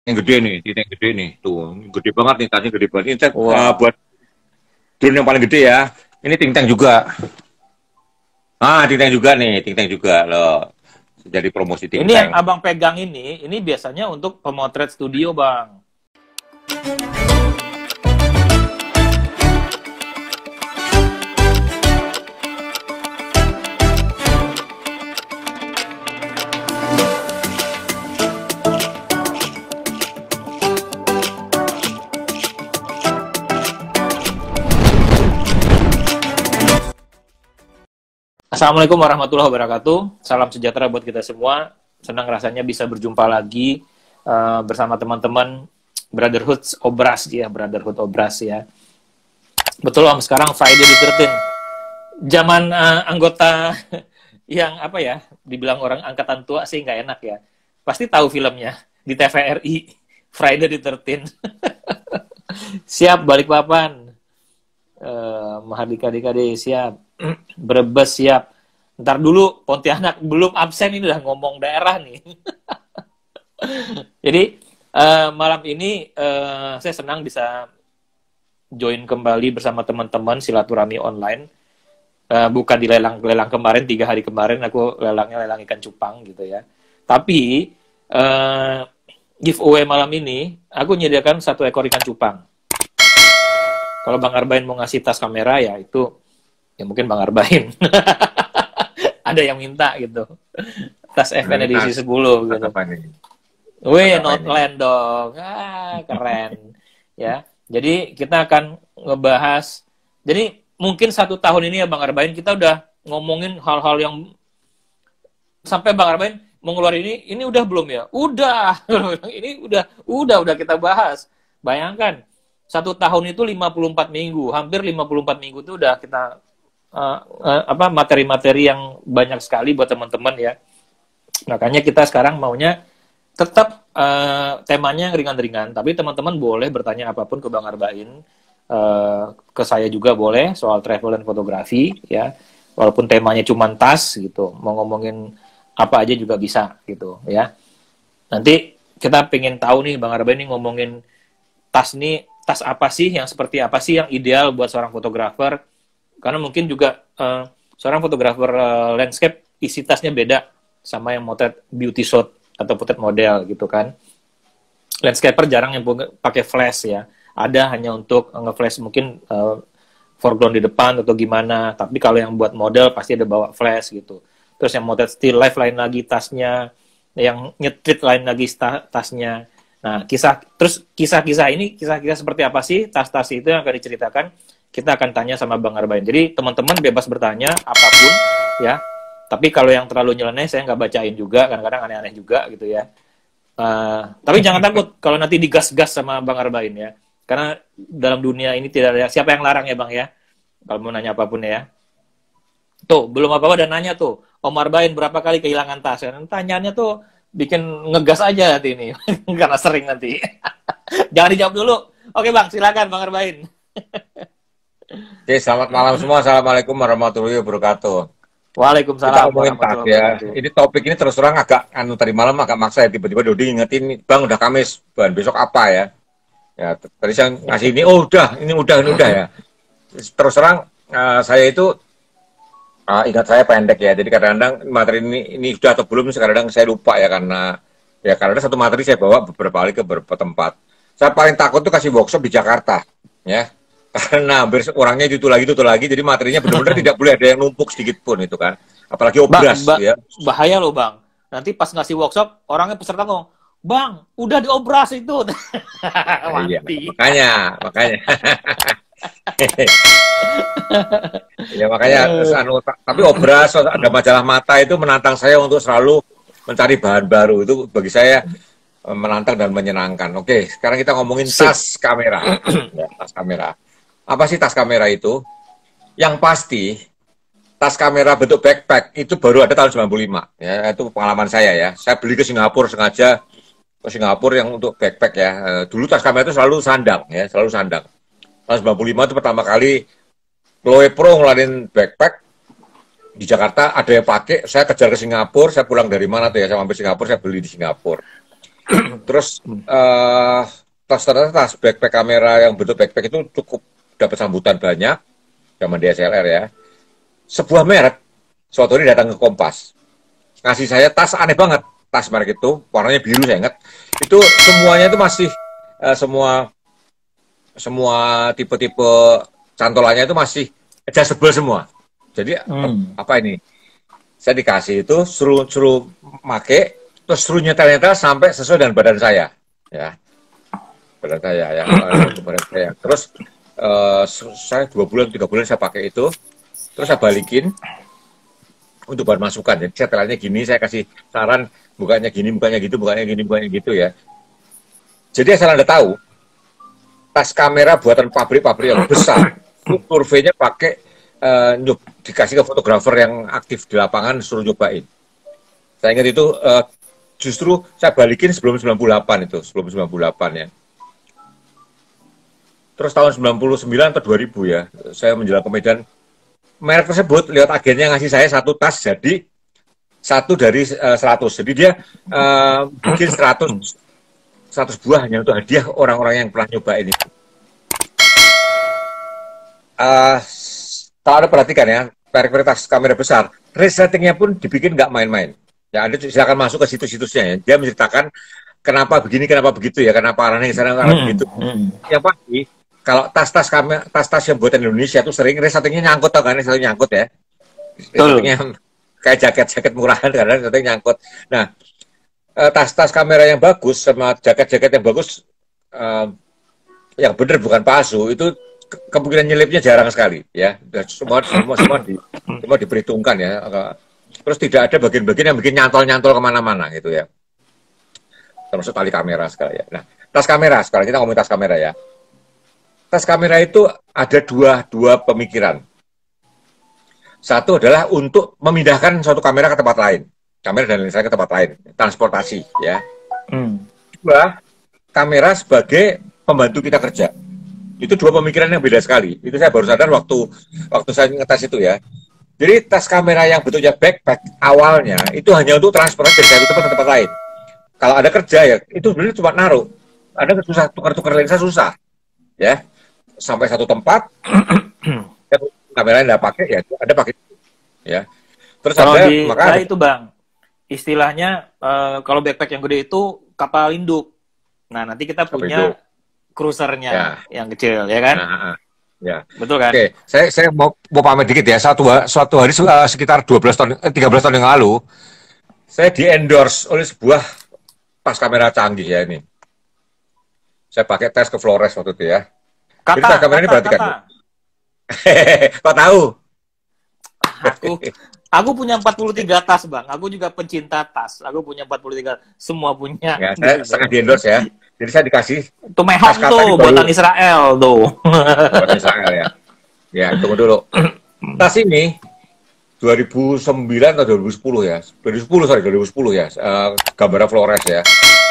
Yang gede nih, tinta yang gede nih. Tuh, gede banget nih, tasnya gede banget. Ini Wow. buat drone yang paling gede ya. Ini ting-tang juga. Ah, ting-tang juga nih, ting-tang juga loh. Jadi promosi Ini yang ting-tang. abang pegang ini biasanya untuk pemotret studio, Bang. Assalamualaikum warahmatullahi wabarakatuh. Salam sejahtera buat kita semua. Senang rasanya bisa berjumpa lagi bersama teman-teman Brotherhood Obras ya, Brotherhood Obras ya. Betul Om, sekarang Friday the 13. Zaman anggota yang apa ya, dibilang orang angkatan tua sih nggak enak ya. Pasti tahu filmnya di TVRI, Friday the 13. Siap Balikpapan. Mahardika Dikade siap. Brebes siap. Ntar dulu Pontianak belum absen ini udah ngomong daerah nih. Jadi malam ini saya senang bisa join kembali bersama teman-teman silaturahmi online. Bukan di lelang kemarin, 3 hari kemarin aku lelang ikan cupang gitu ya. Tapi giveaway malam ini aku menyediakan 1 ekor ikan cupang. Kalau Bang Arbain mau ngasih tas kamera ya itu ya mungkin Bang Arbain. Ada yang minta gitu. Tas FN Ini edisi 10 tas gitu. apa nih? Tas Wih, apa ini? Noteland dong. Keren. Ya. Jadi kita akan ngebahas. Jadi mungkin 1 tahun ini ya Bang Arbain kita udah ngomongin hal-hal yang sampai Bang Arbain mau ngeluarin ini udah belum ya? Udah. Ini udah kita bahas. Bayangkan 1 tahun itu 54 minggu, hampir 54 minggu itu udah kita materi-materi yang banyak sekali buat teman-teman ya. Makanya kita sekarang maunya tetap temanya ringan-ringan, tapi teman-teman boleh bertanya apapun ke Bang Arbain, ke saya juga boleh soal travel dan fotografi ya. Walaupun temanya cuma tas gitu, mau ngomongin apa aja juga bisa gitu ya. Nanti kita pengen tahu nih Bang Arbain nih ngomongin tas apa sih yang seperti apa sih yang ideal buat seorang fotografer, karena mungkin juga seorang fotografer landscape isi tasnya beda sama yang motret beauty shot atau potret model gitu kan. Landscaper jarang yang pakai flash ya, ada hanya untuk nge-flash mungkin foreground di depan atau gimana, tapi kalau yang buat model pasti ada bawa flash gitu. Terus yang motret still life lain lagi tasnya, yang nyetrit lain lagi tasnya. Nah, kisah-kisah seperti apa sih tas-tas itu yang akan diceritakan, kita akan tanya sama Bang Arbain. Jadi teman-teman bebas bertanya apapun ya. Tapi kalau yang terlalu nyeleneh saya nggak bacain juga, kadang-kadang aneh-aneh juga gitu ya. Tapi jangan takut kalau nanti digas-gas sama Bang Arbain ya. Karena dalam dunia ini tidak ada siapa yang larang ya Bang ya. Kalau mau nanya apapun ya. Tuh, belum apa-apa dan nanya tuh. Om Arbain berapa kali kehilangan tas? Tanyanya tuh bikin ngegas aja nanti ini. Karena sering nanti. Jangan dijawab dulu. Oke Bang, silakan Bang Arbain. Oke, selamat malam semua. Assalamualaikum warahmatullahi wabarakatuh. Kita Waalaikumsalam ngomongin tas warahmatullahi ya. wabarakatuh. Ini topik ini terus terang agak tadi malam agak maksa ya, tiba-tiba Dodi ngingetin, Bang udah Kamis, Bang besok apa ya? Ya, tadi saya ngasih ini, oh udah, ini udah ya. Terus terang saya itu ingat saya pendek ya. Jadi kadang-kadang materi ini sudah atau belum, kadang-kadang saya lupa ya karena satu materi saya bawa beberapa kali ke beberapa tempat. Saya paling takut tuh kasih workshop di Jakarta, ya. Karena hampir orangnya itu lagi, jadi materinya benar-benar tidak boleh ada yang numpuk sedikit pun itu kan. Apalagi obras, ya. Bahaya loh Bang. Nanti pas ngasih workshop, orangnya peserta ngomong, Bang, udah diobras itu. Iya, Mati. makanya. Ya makanya, tapi obras, ada majalah mata itu menantang saya untuk selalu mencari bahan baru. Itu bagi saya menantang dan menyenangkan. Oke, sekarang kita ngomongin tas kamera. Ya, tas kamera. Apa sih tas kamera itu? Yang pasti, tas kamera bentuk backpack itu baru ada tahun 95. Ya, itu pengalaman saya ya. Saya beli ke Singapura sengaja, ke Singapura yang untuk backpack ya. Dulu tas kamera itu selalu sandang ya, selalu sandang. Tahun 95 itu pertama kali Chloe Pro ngeluarin backpack di Jakarta, ada yang pakai, saya kejar ke Singapura, saya pulang dari mana tuh ya, saya mampir Singapura, saya beli di Singapura. Terus tas backpack kamera yang bentuk backpack itu cukup dapat sambutan banyak zaman DSLR ya. Sebuah merek suatu hari datang ke Kompas, ngasih saya tas aneh banget, tas merek itu warnanya biru saya ingat. Itu semuanya itu masih semua tipe-tipe cantolannya itu masih adjustable semua. Jadi apa ini? Saya dikasih itu suruh make, terus suruh nyetel sampai sesuai dengan badan saya, ya badan saya ya, badan saya. Terus saya 2 bulan 3 bulan saya pakai itu, terus saya balikin untuk bahan masukan. Jadi setelannya gini, saya kasih saran bukanya gini, bukanya gitu, bukanya gini, bukanya gitu ya. Jadi asal Anda tahu, tas kamera buatan pabrik-pabrik yang besar, itu surveinya pakai dikasih ke fotografer yang aktif di lapangan, suruh nyobain. Saya ingat itu justru saya balikin sebelum 98 itu, sebelum 98 ya. Terus tahun 99 atau 2000 ya, saya menjelang ke Medan, merek tersebut lewat agennya ngasih saya satu tas jadi 1 dari 100. Jadi dia bikin 100 buah hanya untuk hadiah orang-orang yang pernah nyobain itu. Kalau Anda perhatikan ya, merek-merek tas kamera besar, resletingnya pun dibikin nggak main-main. Ya, Anda silakan masuk ke situs-situsnya ya. Dia menceritakan kenapa begini, kenapa begitu ya, kenapa arahnya ke sana, kenapa begitu. Yang pasti, kalau tas-tas yang buatan Indonesia itu sering resletingnya nyangkut, tau kan? Resletingnya nyangkut ya. Resletingnya kayak jaket-jaket murahan, kadang resletingnya nyangkut. Nah, tas-tas kamera yang bagus sama jaket-jaket yang bagus, yang benar bukan palsu, itu kemungkinan nyelipnya jarang sekali ya. Semua diperhitungkan ya. Terus tidak ada bagian-bagian yang bikin nyantol-nyantol kemana-mana gitu ya. Termasuk tali kamera sekali ya. Nah, tas kamera sekarang kita ngomongin tas kamera ya. Tas kamera itu ada dua pemikiran. Satu adalah untuk memindahkan suatu kamera ke tempat lain, kamera dan lensa ke tempat lain, transportasi ya. Dua, kamera sebagai pembantu kita kerja. Itu dua pemikiran yang beda sekali. Itu saya baru sadar waktu saya ngetes itu ya. Jadi tas kamera yang bentuknya backpack awalnya itu hanya untuk transportasi dari satu tempat ke tempat lain. Kalau ada kerja ya, itu sebenarnya cuma naruh. Ada susah tukar-tukar lensa susah, ya. Sampai satu tempat, kamera yang nggak pakai ya, ada pakai, ya. Terus kalau ada, maka itu bang, istilahnya kalau backpack yang gede itu kapal induk. Nah nanti kita punya cruisernya ya, yang kecil, ya kan? Ya. Betul kan? Oke, saya mau pamit dikit ya. Suatu hari sekitar 13 tahun yang lalu, saya di-endorse oleh sebuah tas kamera canggih ya ini. Saya pakai tes ke Flores waktu itu ya. Jadi tas kamera ini perhatikan. Kok tahu? Aku punya 43 tas, Bang. Aku juga pencinta tas. Aku punya 43. Semua punya. Ya, saya sangat di-endorse ya. Jadi saya dikasih itu mehong tuh, buatan Israel tuh. Buatan Israel ya. Ya, tunggu dulu. Tas ini 2009 atau 2010 ya. 2010 ya. Gambar Flores ya.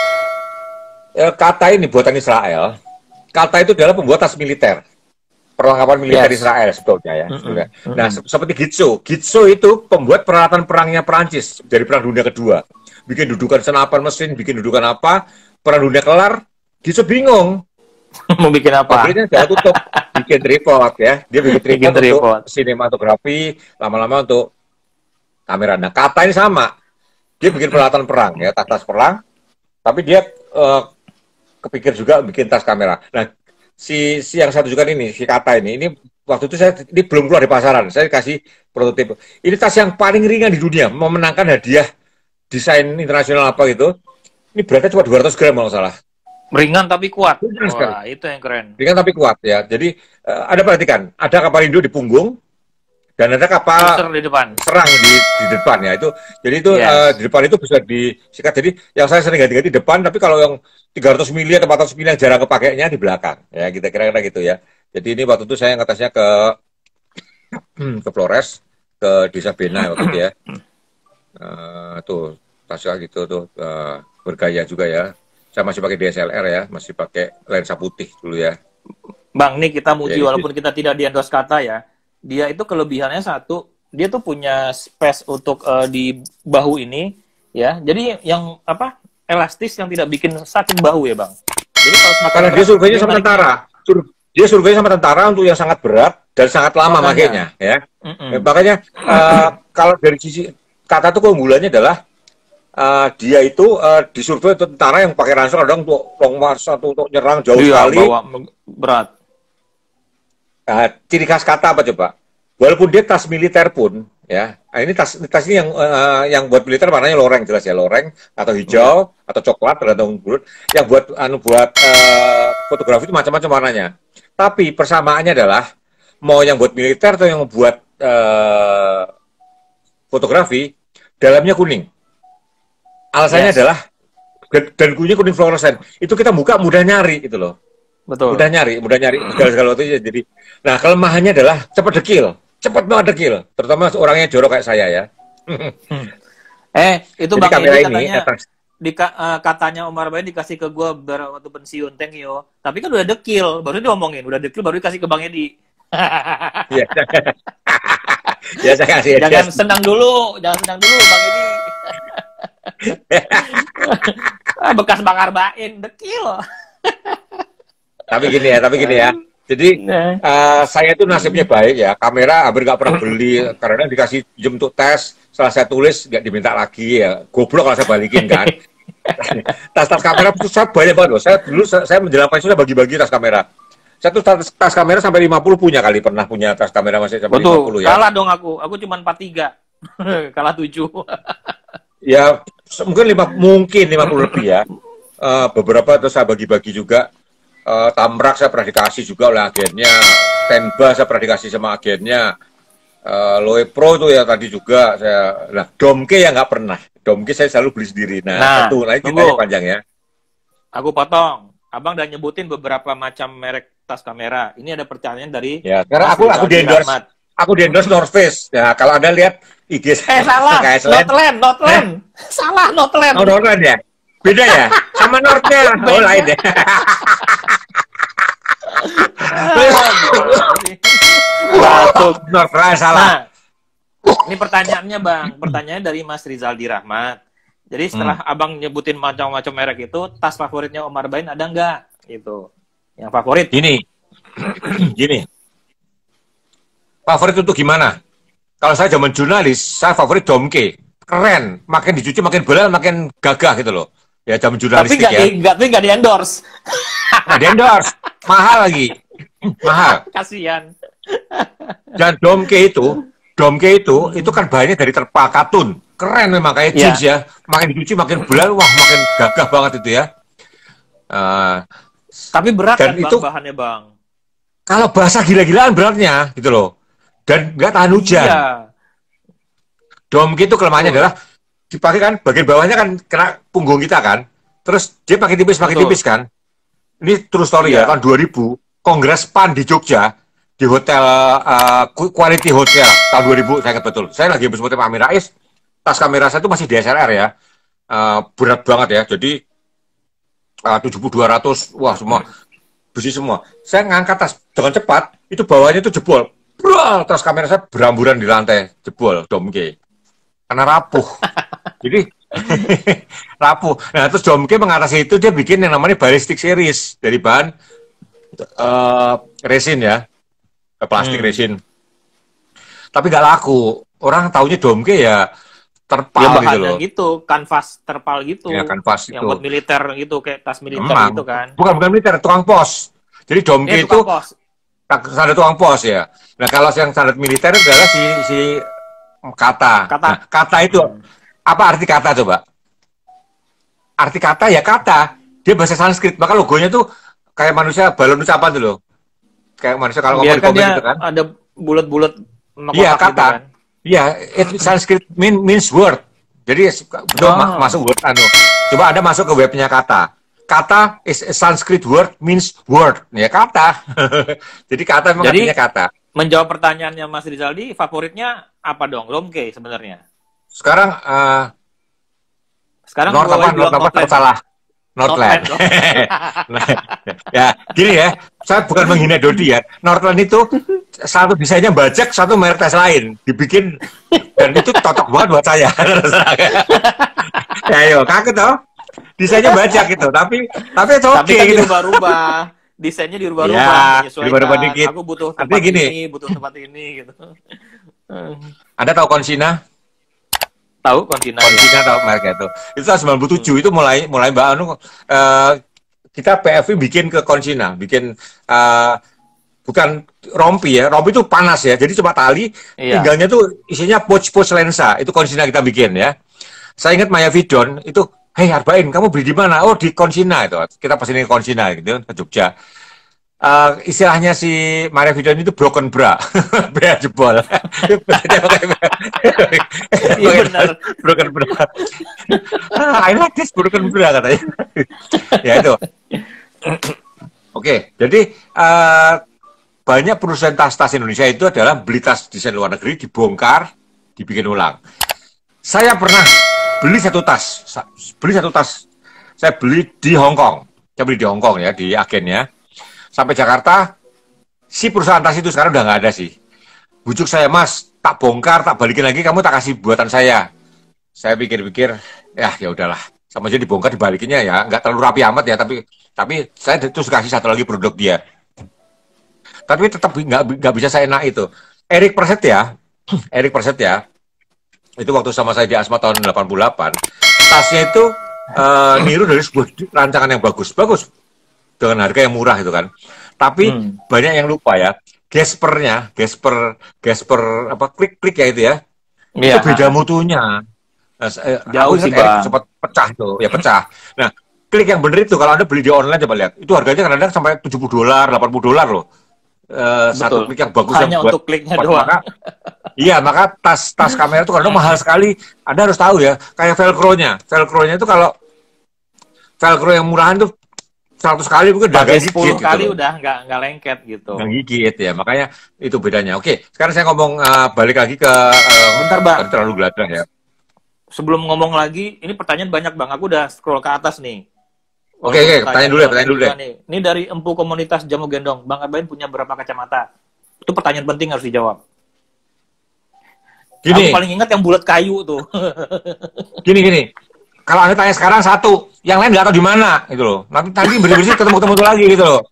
Kata ini buatan Israel. Kata itu adalah pembuat tas militer. Perlengkapan militer Israel sebetulnya ya. Nah, seperti Gitso. Gitso itu pembuat peralatan perangnya Perancis dari Perang Dunia Kedua. Bikin dudukan senapan mesin, bikin dudukan apa. Perang Dunia kelar, Gitso bingung. Mau bikin apa? Pabriknya sudah tutup. Bikin tripod ya. Dia bikin tripod untuk sinematografi, lama-lama untuk kamera. Nah, Kata ini sama. Dia bikin peralatan perang ya, tas perang. Tapi dia kepikir juga bikin tas kamera. Nah, si yang satu juga ini, si Kata ini waktu itu ini belum keluar di pasaran. Saya kasih prototipe. Ini tas yang paling ringan di dunia, memenangkan hadiah desain internasional apa gitu. Ini beratnya cuma 200 gram kalau salah. Ringan tapi kuat. Wah, itu yang keren. Ringan tapi kuat ya. Jadi ada perhatikan, ada kapal induk di punggung dan ada kapal di depan. Serang di depan ya. Itu jadi itu di depan itu bisa disikat. Jadi yang saya sering ganti-ganti depan, tapi kalau yang 300 mili atau 400 mili yang jarang kepakainya di belakang. Ya, kita kira-kira gitu ya. Jadi ini waktu itu saya ngetesnya ke Flores, ke Desa Bena waktu itu ya. Tuh tasnya gitu tuh bergaya juga ya. Saya masih pakai DSLR ya, masih pakai lensa putih dulu ya. Bang, nih kita muji ya, walaupun kita tidak di-endorse Kata ya. Dia itu kelebihannya satu, dia tuh punya space untuk di bahu ini ya. Jadi yang apa? elastis yang tidak bikin sakit bahu ya Bang. Jadi kalau semakin Karena dia berat, surveinya dia sama narik- tentara. Dia surveinya sama tentara untuk yang sangat berat dan sangat lama Makanya. makanya, ya. Mm-mm. Makanya kalau dari sisi kata itu keunggulannya adalah dia itu disurvei untuk tentara yang pakai ransel kadang untuk long march atau untuk nyerang jauh Iya, sekali. bawa berat. Ciri khas kata apa coba? Walaupun dia tas militer pun, ya. Nah, ini tas ini yang buat militer warnanya loreng jelas ya, loreng atau hijau atau coklat tergantung bulat. Yang buat fotografi itu macam-macam warnanya. Tapi persamaannya adalah mau yang buat militer atau yang buat fotografi dalamnya kuning. Alasannya Yes. adalah dan kuning fluoresen. Itu kita buka mudah nyari gitu loh. Betul. Mudah nyari segala waktu. Jadi, nah kelemahannya adalah cepat banget dekil. Terutama orangnya jorok kayak saya ya. Itu Jadi Bang kamera Edi ini katanya katanya Omar Bain dikasih ke gua waktu pensiun, thank you. Tapi kan udah dekil, baru diomongin, udah dekil baru dikasih ke Bang Edi. ya, ya saya kasih Jangan senang dulu Bang Edi. Bekas bakar bain, dekil. Tapi gini ya. Jadi saya itu nasibnya baik ya. Kamera hampir nggak pernah beli karena dikasih pinjam untuk tes. Setelah saya tulis nggak diminta lagi ya. Goblok kalau saya balikin kan. Tas kamera itu saya banyak banget loh. Saya menjelang pensiun saya bagi-bagi tas kamera. Saya tuh tas kamera sampai 50 pernah punya tas kamera masih sampai Betul. 50 ya. Kalah dong aku cuma 43. Kalah 7. Ya mungkin 50 lebih ya. Beberapa terus saya bagi-bagi juga. Tamrak saya pernah dikasih juga oleh agennya, Tenba saya pernah dikasih sama agennya, Loe Pro itu ya tadi juga saya. Nah, Domke ya nggak pernah. Domke saya selalu beli sendiri. Nah itu lagi ceritanya panjang ya. Aku potong. Abang udah nyebutin beberapa macam merek tas kamera. Ini ada pertanyaan dari Ya, sekarang aku di endorse North Face. Ya, kalau Anda lihat IG saya salah. Notland. Salah Notland. Oh, Notland ya. Beda ya? Sama Northnya. Oh, lain ya. North salah. Ini pertanyaannya Bang. Pertanyaannya dari Mas Rizaldi Rahmat. Jadi setelah Abang nyebutin macam-macam merek itu, tas favoritnya Omar Bain ada nggak? Gitu. Yang favorit? Gini. Favorit untuk gimana? Kalau saya zaman jurnalis, saya favorit Domke. Keren. Makin dicuci, makin bola, makin gagah gitu loh. Ya zaman jurnalistik ya. Tapi nggak di-endorse. Nggak di-endorse. Mahal lagi. Mahal. Kasian. Dan Domke itu kan bahannya dari terpal katun. Keren memang kayak jeans ya. Makin dicuci, makin bulan, wah makin gagah banget itu ya. Tapi berat dan kan itu, Bang, bahannya Bang? Kalau basah gila-gilaan beratnya gitu loh. Dan nggak tahan hujan. Iya. Domke itu kelemahannya adalah dipakai kan bagian bawahnya kan kena punggung kita kan. Terus dia makin tipis kan. Ini true story ya, tahun 2000 Kongres PAN di Jogja di hotel Quality Hotel tahun 2000 saya ingat betul. Saya lagi habis foto Pak Amin Rais, tas kamera saya itu masih DSLR ya. Berat banget ya. Jadi 7200 wah semua besi semua. Saya ngangkat tas dengan cepat, itu bawahnya itu jebol. Bral, tas kamera saya beramburan di lantai, jebol Domke. Karena rapuh. Jadi rapuh. Nah, terus Domke mengatasi itu dia bikin yang namanya ballistic series dari bahan resin ya. Plastik resin. Tapi nggak laku. Orang taunya Domke ya terpal gitu loh. Gitu, kanvas terpal gitu. Ya, kanvas yang itu. buat militer gitu, kayak tas militer gitu kan. Bukan militer, tukang pos. Jadi Domke itu standar tukang pos ya. Nah, kalau yang standar militer adalah si kata. Nah, kata itu apa arti kata coba? Arti kata ya kata. Dia bahasa Sanskrit, maka logonya tuh kayak manusia balon ucapan tuh loh. Kayak manusia kalau ngomong di komik gitu kan. Ada bulat-bulat iya, kata. Gitu kan? Iya, Sanskrit means word. Jadi masuk word Coba Anda masuk ke webnya kata. Kata is a Sanskrit word means word. Ya kata. Jadi kata memang artinya kata. Menjawab pertanyaannya Mas Rizaldi, favoritnya apa dong? Domke sebenarnya. Sekarang Northland salah. Northland. Nah, ya, gini ya. Saya bukan menghina Dodi ya. Northland itu satu desainnya bajak, satu merek tas lain dibikin dan itu cocok banget buat saya. Ya, ayo, kaget toh. desainnya banyak gitu, tapi itu oke Tapi kan gitu. dirubah-rubah. Desainnya dirubah-rubah, Ya, menyesuaikan. dirubah-rubah dikit. Aku butuh Artinya tempat gini, ini, butuh tempat ini gitu. Anda tahu Konsina? Tahu kontina ya? Konsina tahu merek itu. Itu tahun 97 itu mulai Mbak Anu kita PFV bikin ke Konsina, bikin bukan rompi ya, rompi itu panas ya, jadi cuma tali, Iya. pinggangnya tuh isinya pouch lensa, itu Konsina kita bikin ya. Saya ingat Maya Vidon itu, hei Arbain, kamu beli di mana? Oh di Konsina itu, kita pesenin ke Konsina gitu ke Jogja. Istilahnya si Maya Vidon itu broken bra, bra jebol. Iya benar. Broken bra. I like this broken bra katanya. Ya itu. Oke, jadi banyak perusahaan tas-tas Indonesia itu adalah beli tas desain luar negeri, dibongkar, dibikin ulang. Saya pernah beli satu tas, saya beli di Hong Kong. Saya beli di Hong Kong ya, di agennya. Sampai Jakarta, si perusahaan tas itu sekarang udah nggak ada sih. Bujuk saya, Mas, tak bongkar, tak balikin lagi, kamu tak kasih buatan saya. Saya pikir-pikir, ya udahlah. Sama aja dibongkar, dibalikinnya ya, nggak terlalu rapi amat ya, tapi saya terus kasih satu lagi produk dia. Tapi tetap nggak bisa saya enak itu. Erik Prasetya, itu waktu sama saya di Asma tahun 88, tasnya itu niru dari sebuah rancangan yang bagus, dengan harga yang murah itu kan. Tapi banyak yang lupa ya, Gasper apa klik ya itu ya, itu beda mutunya. Jauh sih Bang. Sempat pecah tuh, ya pecah. Nah, klik yang bener itu kalau Anda beli di online coba lihat, itu harganya kadang-kadang sampai $70, $80 loh. Satu klik yang bagus hanya yang buat untuk kliknya doang. Maka tas kamera itu kadang mahal sekali. Anda harus tahu ya, kayak velcro-nya itu kalau velcro yang murahan tuh 100 kali mungkin udah pakai gigit 10 kali gitu, udah nggak lengket gitu. Nggak gigit ya, makanya itu bedanya. Oke, sekarang saya ngomong balik lagi ke bentar Bang, terlalu geladah ya. Sebelum ngomong lagi, ini pertanyaan banyak Bang, aku udah scroll ke atas nih. Oke, pertanyaan dulu deh. Ini dari Empu Komunitas Jamu Gendong. Bang Arbain punya berapa kacamata? Itu pertanyaan penting harus dijawab. Gini. Aku paling ingat yang bulat kayu tuh. Gini. Kalau Anda tanya sekarang satu, yang lain nggak tahu di mana gitu loh. Nanti bersih-bersih ketemu lagi gitu loh.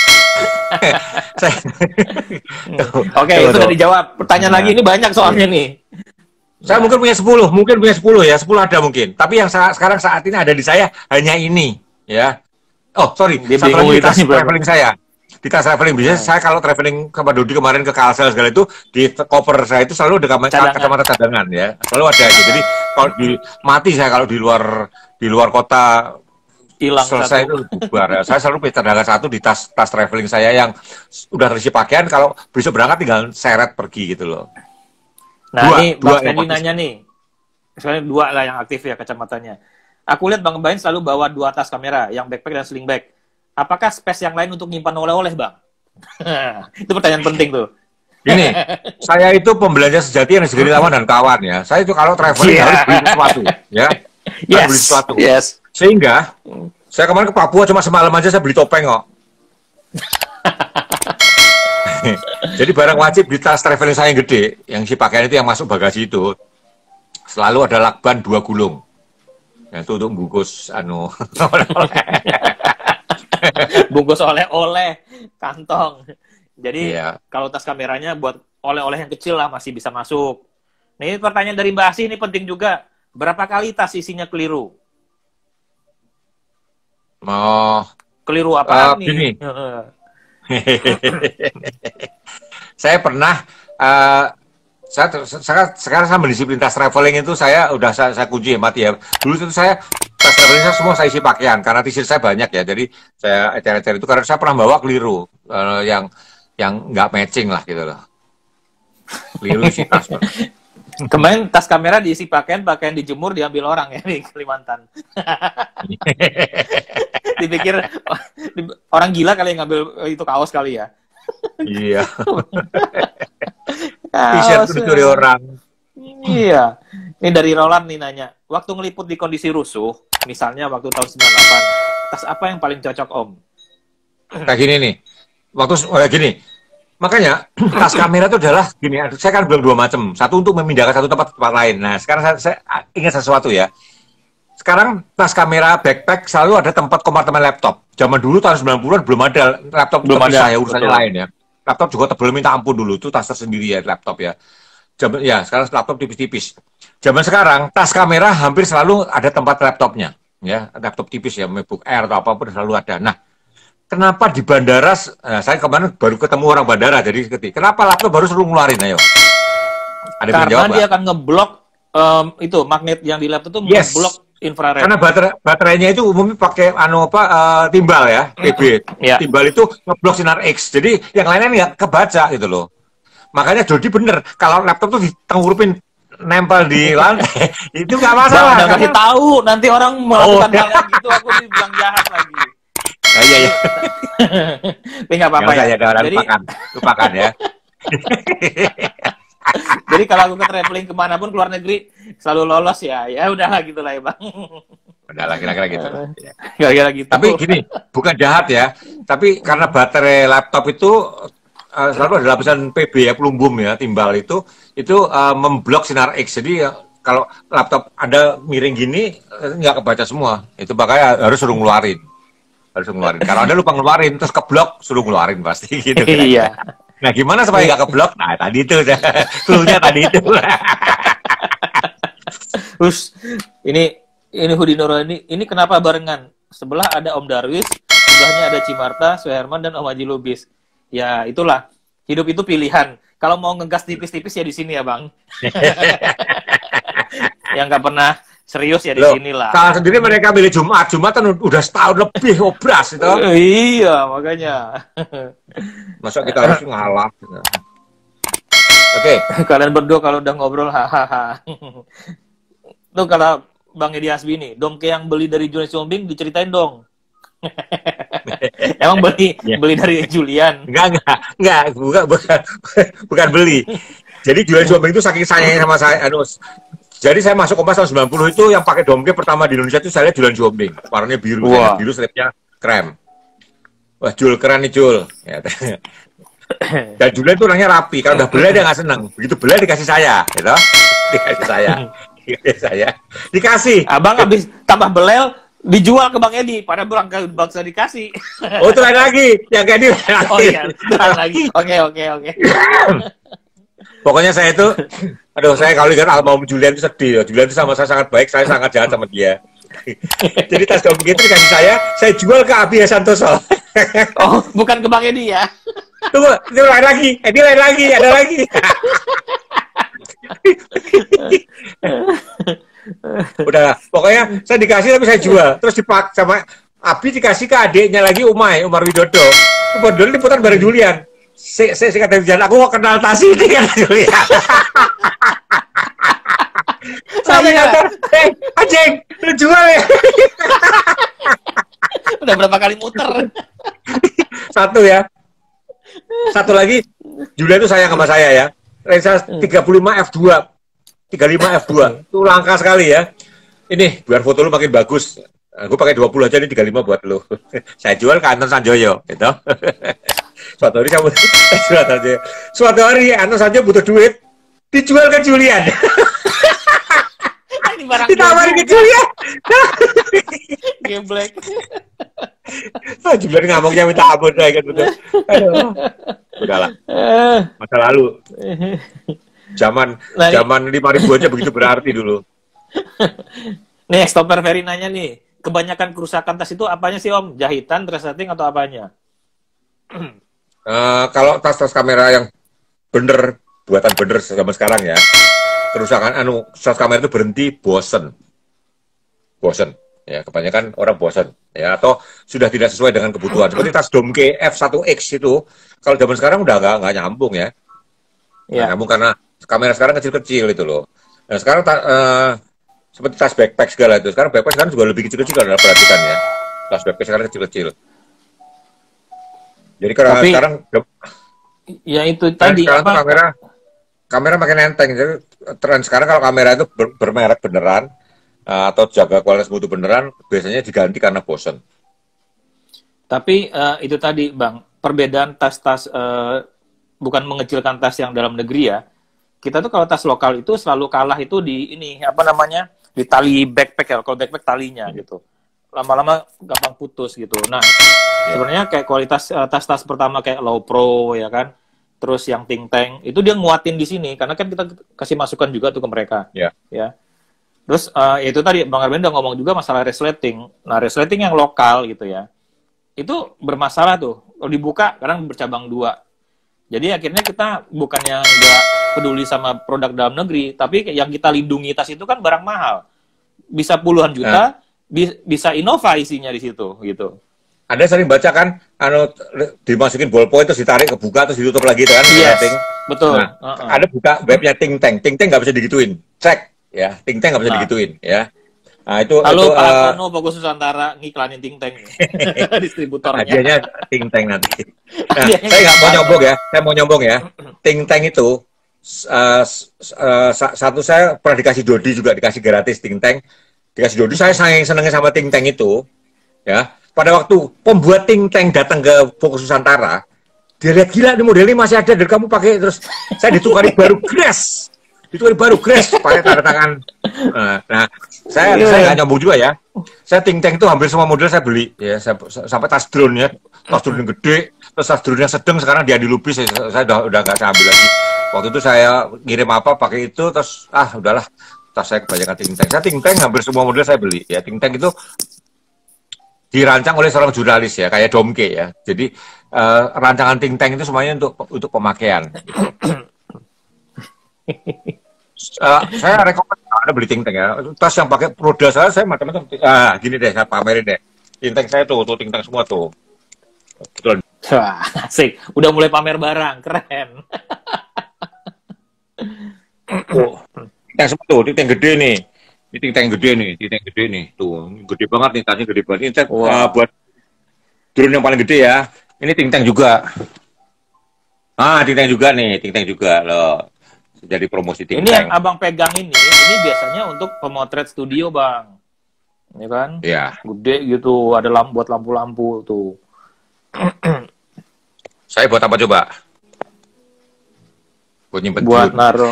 Oke, itu udah dijawab. Pertanyaan lagi ini banyak soalnya nih. Saya mungkin punya 10 ya, 10 ada mungkin. Tapi yang sekarang saat ini ada di saya hanya ini. Ya, oh sorry, satu lagi tas traveling saya. Di tas traveling biasanya saya kalau traveling ke Dodi kemarin ke Kalsel segala itu di koper saya itu selalu ada kacamata cadangan ya, selalu ada aja. Jadi kalau mati saya kalau di luar kota hilang selesai itu bubar. Ya. Saya selalu punya cadangan satu di tas traveling saya yang udah terisi pakaian. Kalau besok berangkat tinggal seret pergi gitu loh. Nah ini Bang Fendi nanya nih, misalnya 2 lah yang aktif ya kacamatanya. Aku lihat Bang Arbain selalu bawa 2 tas kamera, yang backpack dan sling bag. Apakah space yang lain untuk nyimpan oleh-oleh, Bang? Itu pertanyaan penting tuh. Gini, saya itu pembelanja sejati yang disegani lawan dan kawan ya. Saya itu kalau traveling harus beli sesuatu, ya. Harus beli sesuatu. Sehingga, saya kemarin ke Papua cuma semalam aja saya beli topeng kok. Jadi barang wajib di tas traveling saya yang gede, yang si pakaian itu yang masuk bagasi itu, selalu ada lakban 2 gulung. Itu untuk bungkus bungkus oleh-oleh kantong. Jadi kalau tas kameranya buat oleh-oleh yang kecil lah masih bisa masuk. Nih pertanyaan dari Mbak Asih ini penting juga. Berapa kali tas isinya keliru? Keliru apa nih? Gini. Saya pernah sekarang saya mendisiplin tas traveling itu saya kunci mati ya. Dulu itu saya tas traveling saya semua saya isi pakaian karena t-shirt saya banyak ya. Jadi saya ecer-ecer itu karena saya pernah bawa keliru yang nggak matching lah gitu loh. Keliru isi tas. Kemarin tas kamera diisi pakaian dijemur diambil orang ya di Kalimantan. Dipikir orang gila kali yang ngambil itu kaos kali ya. Iya. T-shirt itu dari orang. Iya. Ini dari Roland nih nanya. Waktu ngeliput di kondisi rusuh, misalnya waktu tahun 98, tas apa yang paling cocok Om? Kayak gini nih. Gini. Makanya tas kamera itu adalah gini. Saya kan bilang 2 macam. Satu untuk memindahkan satu tempat ke tempat lain. Nah, sekarang saya ingat sesuatu ya. sekarang tas kamera backpack selalu ada tempat kompartemen laptop. Zaman dulu tahun 90-an belum ada laptop, Belum ada, ya urusannya lain ya. Laptop juga tebel minta ampun dulu, itu tas tersendiri ya laptop ya. Ya, sekarang laptop tipis-tipis. Zaman sekarang tas kamera hampir selalu ada tempat laptopnya, ya, laptop tipis ya, MacBook Air atau apapun selalu ada. Nah, kenapa di bandara? Saya kemarin baru ketemu orang bandara, jadi kenapa laptop baru suruh ngeluarin? Ayo. Ada yang Karena jawab, dia akan ngeblok itu magnet yang di laptop itu ngeblok infrared. Karena baterainya itu umumnya pakai timbal ya, PB. Timbal itu ngeblok sinar X. Jadi yang lainnya nggak kebaca gitu loh. Makanya Dodi bener, kalau laptop tuh ditengurupin nempel di lantai, itu nggak masalah. Jangan kasih tahu, nanti orang melakukan hal yang gitu, aku dibilang jahat lagi. Iya. Tapi nggak apa-apa ya. Jadi lupakan ya. Jadi kalau aku ke traveling kemanapun keluar negeri selalu lolos ya. Ya udahlah gitulah ya Bang. Udahlah kira-kira gitu. Kira-kira gitu. Tapi gini, bukan jahat ya. Tapi karena baterai laptop itu selalu ada lapisan PB ya, pelumbum ya, timbal itu memblok sinar X. Jadi kalau laptop ada miring gini nggak kebaca semua. Itu makanya harus suruh ngeluarin. Kalau Anda lupa ngeluarin terus keblok, suruh ngeluarin pasti gitu. Iya. Nah, gimana supaya nggak keblok? Nah, tadi itu clue-nya tadi itu. Terus ini Hudi Nurani, ini kenapa barengan? Sebelah ada Om Darwis, sebelahnya ada Cimarta, Suherman dan Om Haji Lubis. Ya, itulah. Hidup itu pilihan. Kalau mau ngegas tipis-tipis ya di sini ya, Bang. Yang nggak pernah serius ya di sini lah. Kalau sendiri mereka milih Jumatan udah setahun lebih obras itu. Iya, makanya. Masa kita harus ngalah. Oke. Kalian berdua kalau udah ngobrol, hahaha. Tuh kalau Bang Edi Hasbi nih, dongke yang beli dari Julian Siombing diceritain dong. Emang beli dari Julian? Enggak, bukan beli. Jadi Julian Siombing itu saking sayangnya sama saya, jadi saya masuk Kompas tahun 90 itu yang pakai domke pertama di Indonesia itu saya lihat Julian Siombing. Warnanya biru, biru stripnya krem. Wah, Jul, keren nih Jul. Ya. Dan Julian itu orangnya rapi. Kalau udah belai dia nggak seneng. Begitu belai dikasih saya, gitu. Dikasih. Abang habis tambah belel, dijual ke Bang Edi. Pada bangsa dikasih. Oh, itu lain lagi. Yang kayak ini. Oh iya, lain lagi. Oke. Pokoknya saya itu, saya kalau lihat album Julian itu sedih. Julian itu sama saya sangat baik, saya sangat jahat sama dia. Jadi tas domke itu dikasih saya jual ke Abi Santoso. Oh, bukan ke Bang Edi ya? Tunggu, itu lain lagi. Edi lain lagi, ada lagi. Udah, pokoknya saya dikasih tapi saya jual. Terus dipak sama Abi dikasih ke adiknya lagi Umar Widodo. Kebetulan liputan bareng Julian. Saya kata Julian, aku mau kenal tas ini kan Julian. Sampai kata, anjing, lu jual ya. Udah berapa kali muter? Satu ya. Satu lagi, Julian itu sayang sama saya ya. Lensa 35 f2. 35 f2. Itu langka sekali ya. Ini, biar foto lu makin bagus. Aku pakai 20 aja, ini 35 buat lu. Saya jual ke Anton Sanjoyo, gitu. Suatu hari kamu jual aja. Suatu hari Anton Sanjoyo butuh duit, dijual ke Julian. Ditawarin ke Julian. Geblek. Julian ngomongnya minta ampun kayak gitu. Aduh. Udahlah. Masa lalu. Zaman 5.000 aja begitu berarti dulu. Nih, Stopper Ferry nanya nih, kebanyakan kerusakan tas itu apanya sih Om? Jahitan, resleting atau apanya? Kalau tas-tas kamera yang buatan bener zaman sekarang ya, kerusakan tas kamera itu berhenti bosen ya, kebanyakan orang bosen ya, atau sudah tidak sesuai dengan kebutuhan. Seperti tas domke F1X itu kalau zaman sekarang udah nggak nyambung ya. Nggak nyambung karena kamera sekarang kecil-kecil itu loh. Nah sekarang seperti tas backpack segala itu, sekarang backpack sekarang juga lebih kecil-kecil kalau perhatikan ya. Tas backpack sekarang kecil-kecil. Jadi sekarang ya itu tadi sekarang kamera makin enteng. Jadi tren sekarang kalau kamera itu bermerek beneran atau jaga kualitas mutu beneran, biasanya diganti karena bosen. Tapi itu tadi Bang, perbedaan tas-tas bukan mengecilkan tas yang dalam negeri ya. Kita tuh kalau tas lokal itu selalu kalah itu di ini di tali backpack ya, kalau backpack talinya gitu. Lama-lama gampang putus gitu. Nah, sebenarnya kayak kualitas tas-tas pertama kayak Low Pro ya kan, terus yang Think Tank itu dia nguatin di sini karena kan kita kasih masukan juga tuh ke mereka. Ya. Ya. Terus itu tadi Bang Arben udah ngomong juga masalah resleting. Nah, resleting yang lokal gitu ya. Itu bermasalah tuh. Kalau dibuka kadang bercabang 2. Jadi akhirnya kita bukannya nggak peduli sama produk dalam negeri, tapi yang kita lindungi tas itu kan barang mahal. Bisa puluhan juta, bisa Innova isinya di situ gitu. Anda sering baca kan, dimasukin ballpoint terus ditarik, kebuka terus ditutup lagi itu kan? Yes, betul. Nah, ada buka webnya Think Tank nggak bisa digituin. Cek ya, Think Tank nggak bisa digituin ya. Nah, itu halo Pak Hartono, Fokus Nusantara ngiklanin Think Tank distributornya. Hadiahnya Think Tank nanti. Nah, saya nggak mau nyombong ya, saya mau nyombong ya. Think Tank itu satu saya pernah dikasih Dodi juga, dikasih gratis Think Tank. Dikasih Dodi, saya senengnya sama Think Tank itu. Ya, pada waktu pembuat Think Tank datang ke Fokus Nusantara, dia lihat gila nih modelnya masih ada dan kamu pakai, terus saya ditukari baru Grass. Pakai tanda tangan. Nah, saya nggak nyombong juga ya. Saya Think Tank itu hampir semua model saya beli ya, sampai tas drone ya, tas drone yang gede, terus tas drone yang sedang sekarang dia dilupis, saya udah nggak saya ambil lagi. Waktu itu saya ngirim apa pakai itu, terus udahlah, tas saya kebanyakan Think Tank. Saya Think Tank hampir semua model saya beli ya. Think Tank itu dirancang oleh seorang jurnalis ya, kayak Domke ya. Jadi rancangan Think Tank itu semuanya untuk pemakaian. Saya rekomend Anda beli Think Tank ya. Tas yang pakai roda saya macam-macam. Gini deh, saya pamerin deh. Think Tank saya tuh Think Tank semua tuh. Betul. Wah, asik. Udah mulai pamer barang, keren. Think Tank semua tuh, Think Tank gede nih. Ini Think Tank gede nih. Tuh, gede banget nih, tasnya gede banget. Ini buat drone yang paling gede ya. Ini Think Tank juga. Think Tank juga nih, Think Tank juga loh. Jadi promosi Think Tank. Ini yang abang pegang ini biasanya untuk pemotret studio bang, ya kan? Iya. Gede gitu, ada buat lampu-lampu tuh. Saya buat apa coba? Buat nyimpen buat naruh.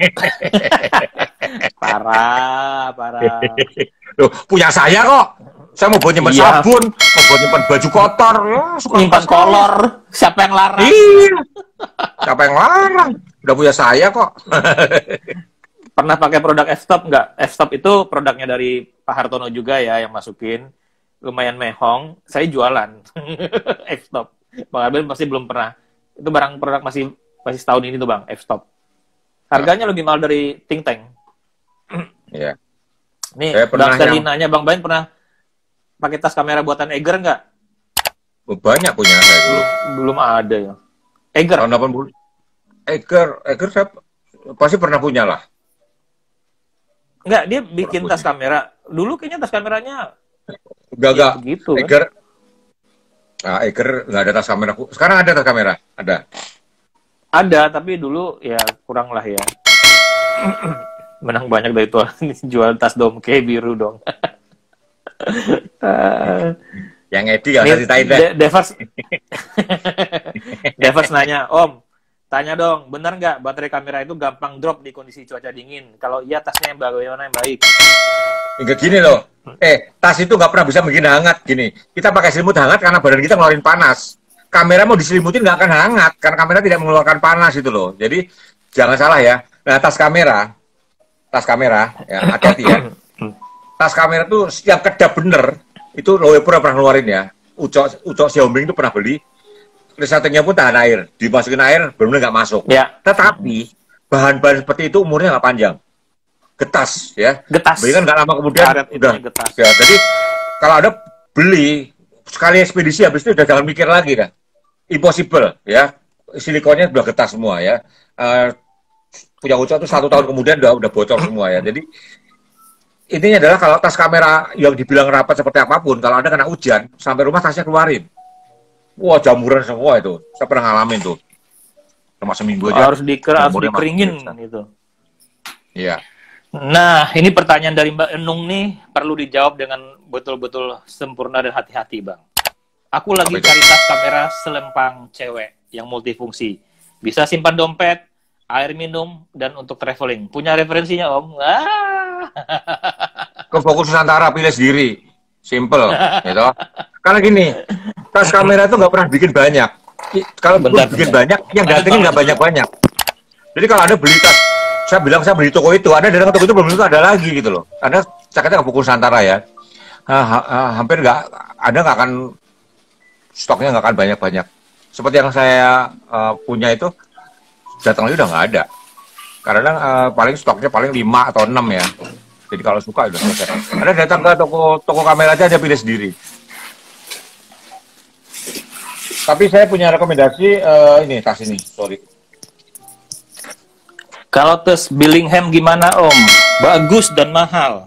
parah. Loh, punya saya kok. Saya mau buat nyimpen sabun, mau buat nyimpen baju kotor, ya, nyimpen kolor. Siapa yang larang? Iya. Siapa yang larang? Udah punya saya kok. Pernah pakai produk F-Stop nggak? F-Stop itu produknya dari Pak Hartono juga ya yang masukin. Lumayan mehong. Saya jualan F-Stop. Bang Arben pasti belum pernah. Itu barang produk masih setahun ini tuh bang, F-Stop. Harganya lebih mahal dari Think Tank. Iya. Nih, Bang Sterling nanya, Bang Bain pernah pakai tas kamera buatan Eiger nggak? Banyak punya saya dulu. Belum ada ya. Eiger? Tahun 80. Eiger saya pasti pernah punya lah. Enggak, dia bikin tas kamera. Dulu kayaknya tas kameranya enggak. Gitu, Eiger. Kan? Eiger nggak ada tas kamera. Sekarang ada tas kamera? Ada. Ada, tapi dulu ya kurang lah ya. Menang banyak dari tuan jual tas Domke biru dong. Yang Edi nggak usah ceritain deh. Devers nanya, Om, tanya dong, benar nggak baterai kamera itu gampang drop di kondisi cuaca dingin? Kalau iya, tasnya yang bagaimana yang baik? Enggak gini loh. Tas itu nggak pernah bisa bikin hangat gini. Kita pakai selimut hangat karena badan kita ngeluarin panas. Kamera mau diselimutin nggak akan hangat karena kamera tidak mengeluarkan panas itu loh. Jadi jangan salah ya. Nah, tas kamera ya, hati-hati ya. Tas kamera tuh yang kedap bener itu Loewe pernah ngeluarin ya. Ucok Xiaomi itu pernah beli. Resletingnya pun tahan air, dimasukin air benar-benar nggak masuk. Ya. Tetapi bahan-bahan seperti itu umurnya nggak panjang. Getas ya. Getas. Beli kan nggak lama kemudian udah getas. Ya, jadi kalau ada beli sekali ekspedisi habis itu udah jangan mikir lagi dah. Impossible ya. Silikonnya udah getas semua ya. Punya Ucok itu 1 tahun kemudian udah bocor semua ya. Jadi intinya adalah kalau tas kamera yang dibilang rapat seperti apapun, kalau Anda kena hujan sampai rumah tasnya keluarin. Wah, jamuran semua itu. Saya pernah ngalamin tuh. Cuma seminggu aja. Harus dikeringin itu. Iya. Nah, ini pertanyaan dari Mbak Enung nih perlu dijawab dengan betul-betul sempurna dan hati-hati, Bang. Aku lagi cari tas kamera selempang cewek yang multifungsi. Bisa simpan dompet, air minum, dan untuk traveling. Punya referensinya, Om? ke Fokus Nusantara, pilih sendiri. Simple, gitu. Karena gini, tas kamera itu nggak pernah bikin banyak. Kalau bikin banyak, yang datengin nggak banyak-banyak. Jadi kalau Anda beli tas, saya bilang saya beli toko itu, Anda datang ke toko itu belum tentu ada lagi gitu loh. Anda cakapnya ke Fokus Nusantara ya, hampir nggak, Anda nggak akan, stoknya nggak akan banyak-banyak. Seperti yang saya punya itu, datang lagi udah nggak ada. Karena paling stoknya paling 5 atau 6 ya. Jadi kalau suka udah selesai. Anda datang ke toko kamera aja pilih sendiri. Tapi saya punya rekomendasi ini tas ini, sorry. Kalau tas Billingham gimana Om? Bagus dan mahal.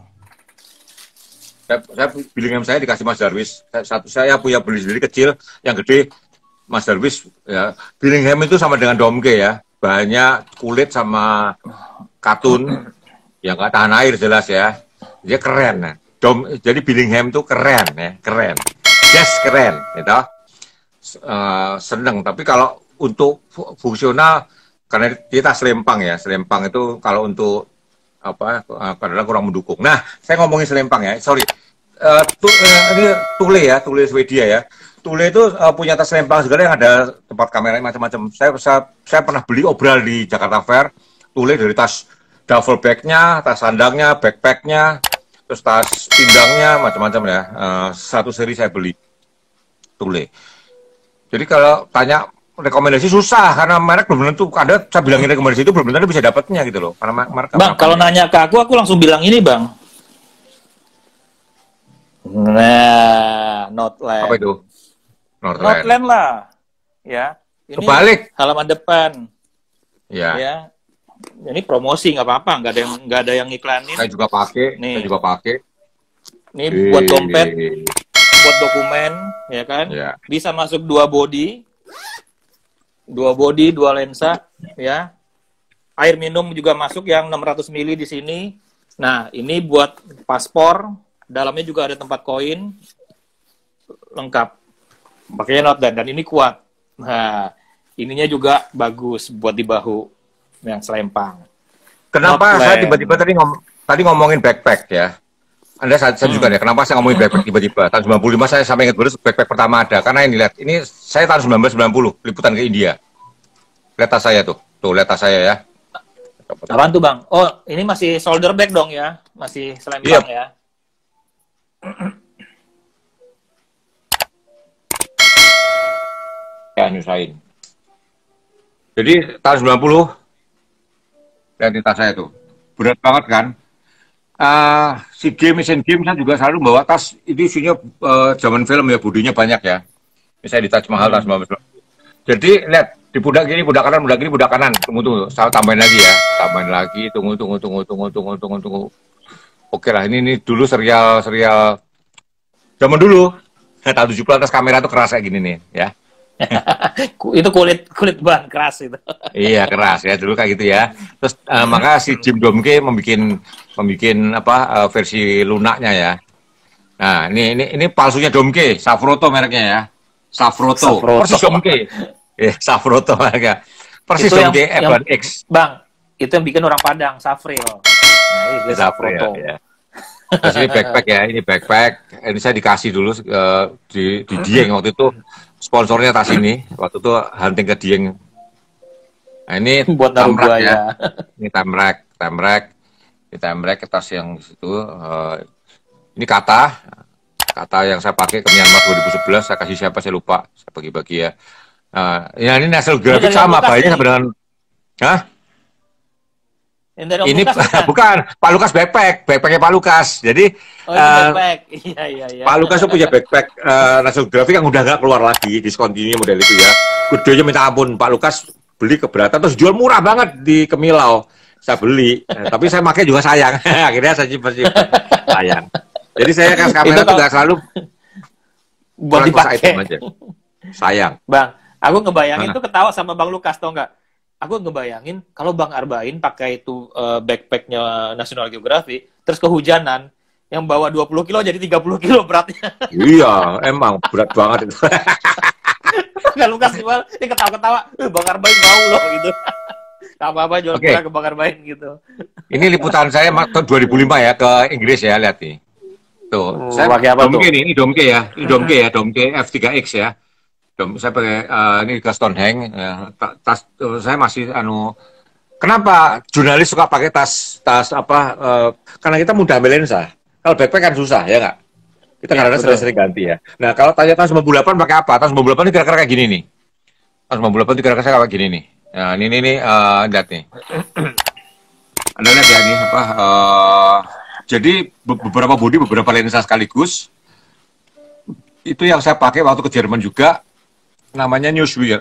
Saya Billingham saya dikasih Mas Darwis. Saya punya beli sendiri kecil, yang gede Mas Darwis ya. Billingham itu sama dengan Domke ya. Banyak kulit sama katun yang nggak tahan air jelas ya. Dia keren ya. Jadi Billingham itu keren ya, keren. Yes, keren gitu. Seneng, tapi kalau untuk fungsional karena kita selempang ya, selempang itu kalau untuk apa kadang kurang mendukung. Nah, saya ngomongin selempang ya, sorry. Ini Thule ya, Thule Swedia ya. Thule itu punya tas selempang segala yang ada tempat kamera macam-macam. Saya pernah beli obral di Jakarta Fair. Thule dari tas duffel bag-nya, tas sandangnya, backpack-nya, terus tas pinggangnya macam-macam ya. Satu seri saya beli Thule. Jadi kalau tanya rekomendasi susah karena merek belum tentu. Ada saya bilangin rekomendasi itu belum tentu bisa dapatnya gitu loh. Karena merek. Bang, kalau nanya ke aku langsung bilang ini Bang. Nah, Northland. Apa itu? Northland lah, ya. Ini kebalik. Halaman depan. Ya. Ya. Ini promosi nggak apa-apa, nggak ada yang iklanin. Saya juga pakai. Nih. Saya juga pakai. Ini buat dompet, buat dokumen, ya kan? Ya. Bisa masuk 2 body, 2 lensa, ya. Air minum juga masuk yang 600 ml di sini. Nah, ini buat paspor, dalamnya juga ada tempat koin, lengkap. Pakainya Northland dan ini kuat. Nah, ininya juga bagus buat di bahu yang selempang. Kenapa Northland. saya tiba-tiba tadi ngomongin backpack ya? Anda saya juga ya, kenapa saya ngomongin backpack tiba-tiba? Tahun 95 saya sampai ingat betul backpack pertama ada. Karena ini lihat, ini saya tahun 1990 liputan ke India. Lihat tas saya tuh lihat tas saya ya. Apaan tuh Bang? Oh, ini masih shoulder bag dong ya? Masih selempang ya? Ya, nyusahin. Jadi tahun 90 lihat di tas saya tuh. Berat banget kan? Si Asian Games saya juga selalu bawa tas, itu isinya zaman film ya, bodinya banyak ya. Misalnya di Taj Mahal, tas 1990. Jadi lihat, di pundak kiri, pundak kanan. Tunggu. Saya tambahin lagi ya. Tambahin lagi, tunggu. Oke lah, ini dulu serial zaman dulu. Tahun 70 atas kamera tuh keras kayak gini nih ya. Itu kulit bahan keras itu. Iya, keras ya dulu kayak gitu ya. Terus maka si Jim Domke membuat versi lunaknya ya. Nah, ini palsunya Domke, Safroto mereknya ya. Safroto. Persis Domke. Safroto mereka. Persis Domke F1X. Bang, itu yang bikin orang Padang, Safril. Nah, ini Safroto. Ya. Terus ini backpack ya, ini backpack. Ini saya dikasih dulu di Dieng waktu itu, sponsornya tas ini. Waktu itu hunting ke Dieng. Nah, ini buat tamrak ya. Ini tamrak. Ini tamrak tas yang situ. Ini kata yang saya pakai ke Myanmar 2011. Saya kasih siapa saya lupa. Saya bagi-bagi ya. Ya ini National Graphic sama bahannya sama dengan. Hah? Ini bukan Pak Lukas backpacknya Pak Lukas. Jadi backpack. Iya. Pak Lukas tuh punya backpack National Graphic yang udah nggak keluar lagi, discontinue model itu ya. Gedenya minta ampun, Pak Lukas beli keberatan terus jual murah banget di Kemilau. Saya beli, tapi saya pakai juga sayang. Akhirnya saya simpan sayang. Jadi saya kasih kamera tuh nggak selalu buat dipakai aja. Sayang. Bang, aku ngebayangin tuh ketawa sama Bang Lukas, tau nggak? Aku ngebayangin kalau Bang Arbain pakai itu backpacknya National Geographic, terus kehujanan, yang bawa 20 kilo jadi 30 kilo beratnya. Iya, emang berat banget itu. Bang Lukas gimana? Ini ketawa-ketawa, Bang Arbain mau loh gitu. apa-apa jual Oke. murah ke Bang Arbain gitu. Ini liputan saya tahun 2005 ya ke Inggris ya, lihat nih. Tuh, saya Pakai apa tuh? Domke nih, ini Domke ya. Ini Domke ya, Domke F3X ya. Saya pakai ini ke Stonehenge ya. Tas saya masih kenapa jurnalis suka pakai tas apa karena kita mudah ambil lensa. Kalau backpack kan susah ya nggak? Kita Ya, kadang-kadang betul. sering-sering ganti ya. Nah, kalau tanya tahun 98 pakai apa? Tahun 98 ini kira-kira kayak gini nih. Tahun 98 itu kira-kira saya kayak gini nih. Nah, ini lihat nih. Anda lihat ya nih apa jadi beberapa bodi, beberapa lensa sekaligus. Itu yang saya pakai waktu ke Jerman juga, namanya Newswear.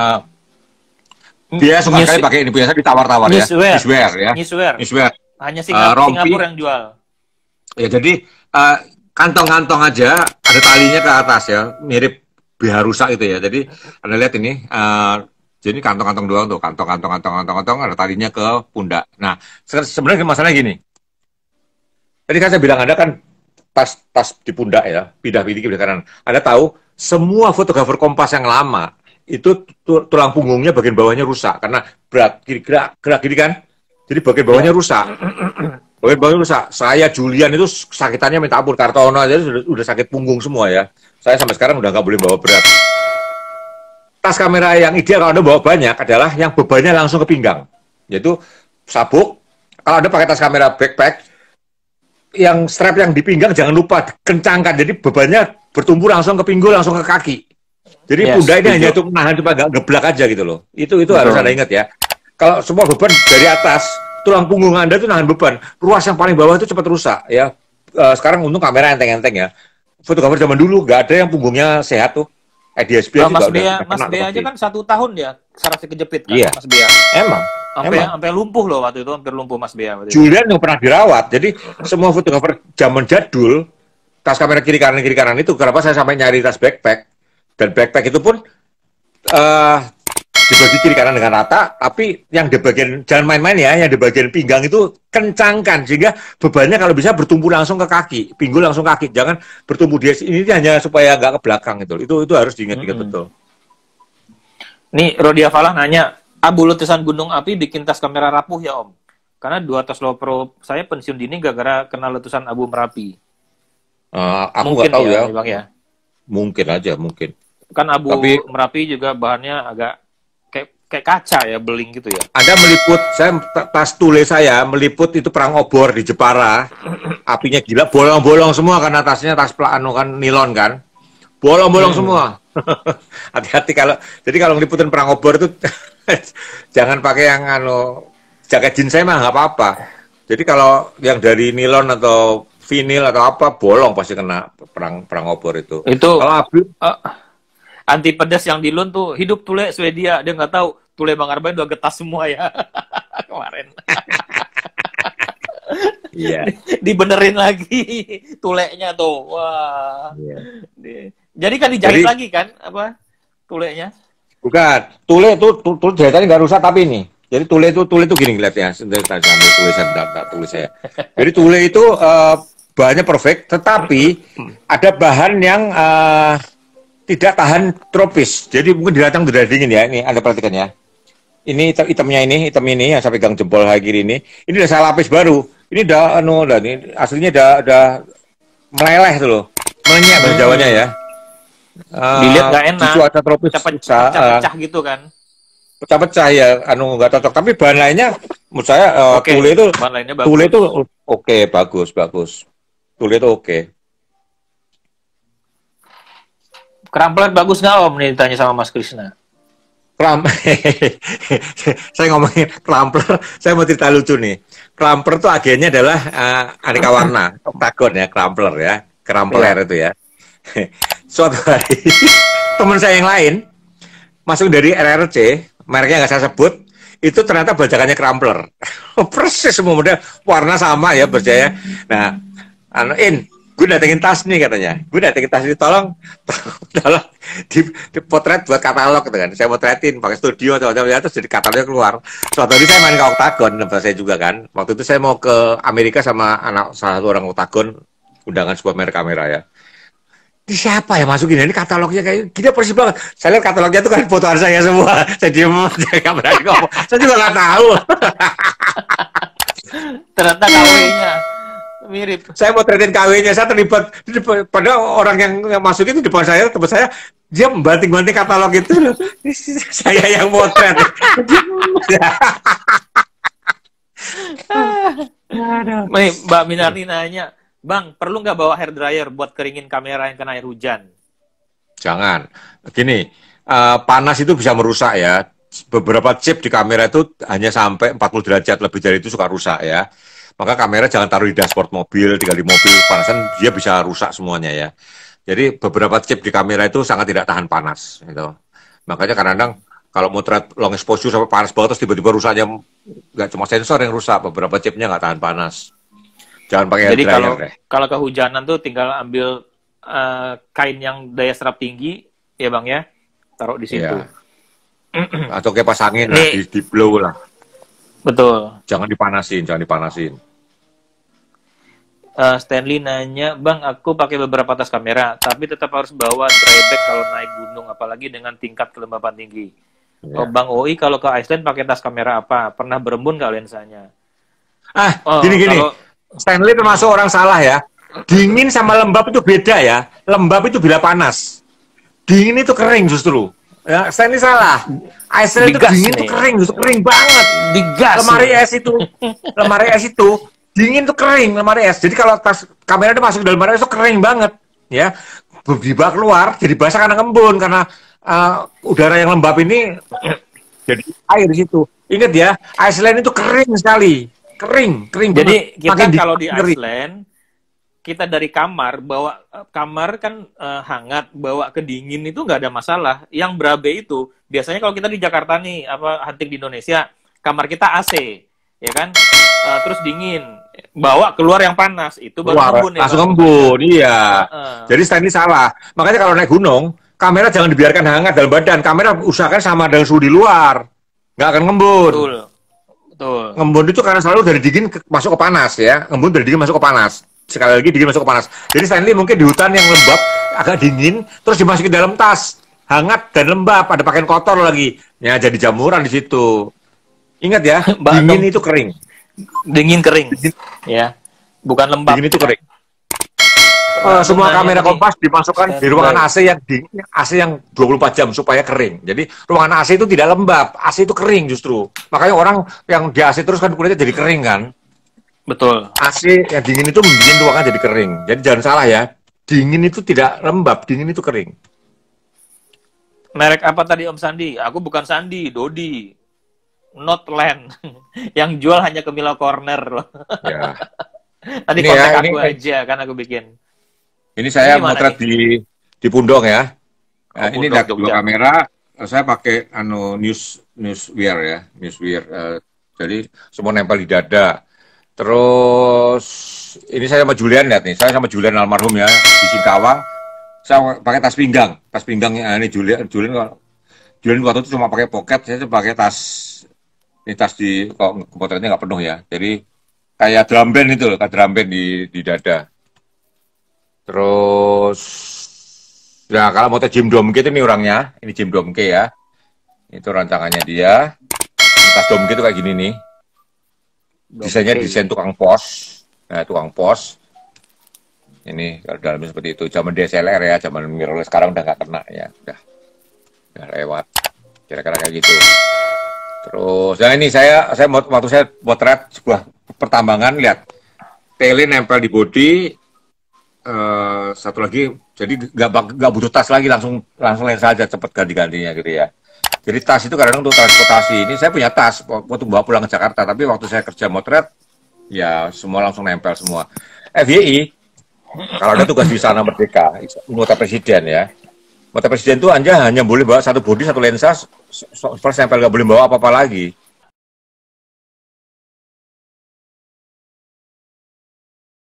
Dia suka sekali pakai ini, biasa ditawar-tawar ya. Newswear ya. Newswear. Hanya rompi. Singapura yang jual. Ya, jadi kantong-kantong aja ada talinya ke atas ya, mirip BH rusak itu ya. Jadi Anda lihat ini, jadi kantong-kantong doang tuh, kantong ada talinya ke pundak. Nah, sebenarnya masalahnya gini. Tadi kan saya bilang Anda kan tas di pundak ya, pindah-pindah kiri kanan. Anda tahu semua fotografer Kompas yang lama itu tulang punggungnya bagian bawahnya rusak karena berat gerak gini kan. Jadi bagian bawahnya rusak. Bagian bawahnya rusak. Saya Julian itu sakitannya minta ampun, Kartono aja udah sakit punggung semua ya. Saya sampai sekarang udah nggak boleh bawa berat. Tas kamera yang ideal kalau Anda bawa banyak adalah yang bebannya langsung ke pinggang. Yaitu sabuk. Kalau Anda pakai tas kamera backpack, yang strap yang di pinggang jangan lupa kencangkan. Jadi bebannya bertumbuh langsung ke pinggul, langsung ke kaki. Jadi pundak ini hanya untuk menahan supaya nggak geblak aja gitu loh. Itu harus Anda ingat ya. Kalau semua beban dari atas, tulang punggung Anda itu nahan beban. Ruas yang paling bawah itu cepat rusak ya. Sekarang untung kamera enteng-enteng ya. Fotografer zaman dulu nggak ada yang punggungnya sehat tuh. DSP juga Mas udah Bea aja kan 1 tahun dia sarafnya kejepit kan, iya. Mas Bea. Emang. Sampai lumpuh loh waktu itu, hampir lumpuh Mas Bea. Julian yang pernah dirawat. Jadi semua fotografer zaman jadul tas kamera kiri kanan itu kenapa saya sampai nyari tas backpack, dan backpack itu pun dibagi kiri kanan dengan rata, tapi yang di bagian jangan main-main ya, yang di bagian pinggang itu kencangkan sehingga bebannya kalau bisa bertumbuh langsung ke kaki, pinggul langsung kaki, jangan bertumbuh di ini hanya supaya nggak ke belakang itu harus diingat-ingat betul. Nih Rodia Falah nanya, abu letusan gunung api bikin tas kamera rapuh ya Om? Karena 2 tas low pro saya pensiun dini gara-gara kena letusan abu Merapi. Aku nggak tahu ya. Bang ya. Mungkin aja, mungkin. Kan abu Merapi juga bahannya agak kayak kaca ya, beling gitu ya. Ada meliput, tas tule saya meliput itu perang obor di Jepara. Apinya gila, bolong-bolong semua karena tasnya tas kan nilon kan. Bolong-bolong semua. Hati-hati jadi kalau ngeliputin perang obor itu jangan pakai yang jaket jeans saya mah nggak apa-apa. Jadi kalau yang dari nilon atau vinil atau apa bolong pasti kena perang obor itu. Itu kalau api anti pedas yang di Lun tuh hidup tule Swedia, dia nggak tahu tule Bang Arbain udah getas semua ya kemarin. Iya. Dibenerin lagi tulenya tuh. Wah. Iya. Jadi kan dijahit lagi kan apa tulenya? Bukan. Tule itu jahitannya nggak rusak tapi ini. Jadi tule itu gini lihatnya. Sebentar sambil tulis saya. Jadi tule itu bahannya perfect, tetapi ada bahan yang tidak tahan tropis. Jadi mungkin diratang udah dingin ya. Ini Anda perhatikan ya. Ini hitam ini yang saya pegang jempol kiri ini. Ini udah saya lapis baru. Ini udah ini aslinya udah meleleh tuh loh. Melenyek bahasa Jawanya ya. Dilihat nggak enak. Di cuaca tropis pecah-pecah gitu kan. Pecah-pecah ya, nggak cocok. Tapi bahan lainnya, menurut saya tule itu, tule itu oke, bagus. Tule itu oke. Crumpler bagus nggak Om? Nih ditanya sama Mas Krisna. Saya ngomongin crumpler, saya mau cerita lucu nih. Crumpler itu agennya adalah aneka warna, oktagon ya, crumpler ya, crumpler itu ya. Suatu hari teman saya yang lain masuk dari RRC, mereknya nggak saya sebut, itu ternyata bajakannya crumpler. Persis semua model, warna sama ya percaya. Nah, gue datengin tas nih katanya. Gue datengin tas ini tolong dipotret buat katalog gitu kan. Saya potretin pakai studio atau terus jadi katalognya keluar. Suatu hari saya main ke Oktagon, saya juga kan. Waktu itu saya mau ke Amerika sama salah satu orang Oktagon, undangan sebuah merek kamera ya. Ini siapa ya masukin? Ini katalognya kayak gini persis banget. Saya lihat katalognya itu kan fotoan saya semua. Saya diem aja, nggak berani ngomong. Saya juga nggak tahu. Ternyata KW-nya mirip. Saya mau tretin KW-nya, saya terlibat. Padahal orang yang masuk itu di depan saya, teman saya, dia membanting-banting katalog itu. Saya yang motret. Mbak Minarni nanya, Bang, perlu nggak bawa hair dryer buat keringin kamera yang kena air hujan? Jangan. Gini, panas itu bisa merusak ya. Beberapa chip di kamera itu hanya sampai 40 derajat, lebih dari itu suka rusak ya. Maka kamera jangan taruh di dashboard mobil, tinggal di mobil, panasan dia bisa rusak semuanya ya. Jadi beberapa chip di kamera itu sangat tidak tahan panas gitu. Makanya kadang-kadang kalau motret long exposure sampai panas banget terus tiba-tiba rusaknya nggak cuma sensor yang rusak, beberapa chipnya nggak tahan panas. Jangan pakai Jadi hair dryer deh. kalau kehujanan tuh tinggal ambil kain yang daya serap tinggi, ya Bang ya, taruh di situ. Iya. Atau kipas angin lah, di blow lah. Betul. Jangan dipanasin. Stanley nanya, Bang, aku pakai beberapa tas kamera, tapi tetap harus bawa dry bag kalau naik gunung, apalagi dengan tingkat kelembapan tinggi. Ya. Oh, Bang Oi, kalau ke Iceland pakai tas kamera apa? Pernah berembun nggak lensanya? Gini. Kalau... Stanley termasuk orang salah ya. Dingin sama lembab itu beda ya. Lembab itu bila panas. Dingin itu kering justru. Ya, Stanley salah. Iceland itu dingin itu kering, justru kering banget. Digas. Lemari es itu dingin tuh kering lemari es. Jadi kalau tas kamera itu masuk ke dalam lemari es itu kering banget, ya. Dibawa keluar jadi basah karena ngembun karena udara yang lembab ini jadi air di situ. Ingat ya, Iceland itu kering sekali, kering. Jadi kita kalau di kering. Iceland kita dari kamar bawa kamar kan hangat, bawa ke dingin itu nggak ada masalah. Yang berabe itu biasanya kalau kita di Jakarta nih hunting di Indonesia, kamar kita AC, ya kan, terus dingin, bawa keluar yang panas itu baru ngembun ya. Langsung ngembun, iya. Jadi Stanley salah. Makanya kalau naik gunung, kamera jangan dibiarkan hangat dalam badan. Kamera usahakan sama dengan suhu di luar, nggak akan ngembun. Betul. Ngembun itu karena selalu dari dingin masuk ke panas ya. Ngembun dari dingin masuk ke panas. Sekali lagi dingin masuk ke panas. Jadi Stanley mungkin di hutan yang lembab agak dingin, terus dimasukin dalam tas hangat dan lembab, ada pakaian kotor lagi, ya jadi jamuran di situ. Ingat ya, dingin itu kering. Dingin kering, ya, bukan lembab. Dingin itu kering. Semua kamera Kompas dimasukkan di ruangan AC yang dingin, AC yang 24 jam supaya kering. Jadi ruangan AC itu tidak lembab, AC itu kering justru. Makanya orang yang di AC terus kan kulitnya jadi kering kan. Betul. AC yang dingin itu membuat ruangan jadi kering. Jadi jangan salah ya. Dingin itu tidak lembab, dingin itu kering. Merek apa tadi Om Sandi? Aku bukan Sandi, Dodi. Notland. Yang jual hanya ke Mila Corner loh. Ya. Tadi ini kontak aku aja kan aku bikin. Ini saya motret di Pundong ya. Nah, ini ada dua kamera. Saya pakai newswear ya, newswear. Jadi semua nempel di dada. Terus ini saya sama Julian lihat nih, saya sama Julian almarhum ya di Singkawang. Saya pakai tas pinggang ini Julian waktu itu cuma pakai pocket, saya pakai tas. Ini tas di potretnya nggak penuh ya, jadi kayak drum band itu loh, kayak drum band di dada. Terus, ya kalau mau Jim Domke itu nih orangnya, ini Jim Domke ya, itu rancangannya dia. Tas Domke itu kayak gini nih. Desainnya desain tukang pos. Nah, tukang pos. Ini kalau dalamnya seperti itu. Zaman DSLR ya, zaman mirrorless sekarang udah nggak kena ya. Udah lewat. Kira-kira kayak gitu. Terus, nah ini waktu saya potret sebuah pertambangan, lihat. Tele nempel di body. Satu lagi, jadi nggak butuh tas lagi, langsung lensa aja, cepet ganti-gantinya gitu ya. Jadi tas itu kadang untuk transportasi. Ini saya punya tas waktu bawa pulang ke Jakarta, tapi waktu saya kerja motret, ya semua langsung nempel semua. FYI, kalau ada tugas di sana Merdeka, motret presiden ya. Motret presiden itu hanya boleh bawa satu body, satu lensa, first nempel, nggak boleh bawa apa-apa lagi.